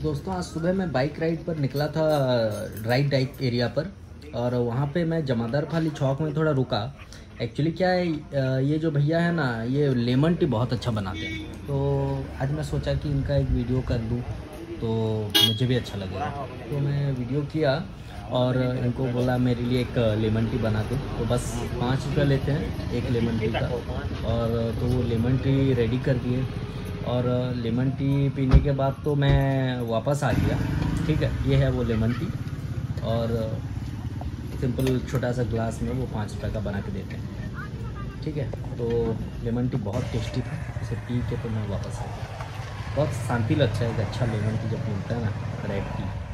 दोस्तों आज सुबह मैं बाइक राइड पर निकला था, राइड डाइक एरिया पर। और वहाँ पे मैं जमादार फाली चौक में थोड़ा रुका। एक्चुअली क्या है, ये जो भैया है ना, ये लेमन टी बहुत अच्छा बनाते हैं। तो आज मैं सोचा कि इनका एक वीडियो कर लूँ तो मुझे भी अच्छा लगेगा। तो मैं वीडियो किया और इनको बोला मेरे लिए एक लेमन टी बना दो। तो बस 5 रुपये लेते हैं एक लेमन टी का। और तो वो लेमन टी रेडी कर दिए और लेमन टी पीने के बाद तो मैं वापस आ गया। ठीक है, ये है वो लेमन टी और सिंपल छोटा सा ग्लास में वो 5 रुपये का बना के देते हैं। ठीक है, तो लेमन टी बहुत टेस्टी था, उसे पी के तो मैं वापस आ गया। बहुत शांति लगता है, एक अच्छा लेमन टी जब मिलता है ना, रेड टी।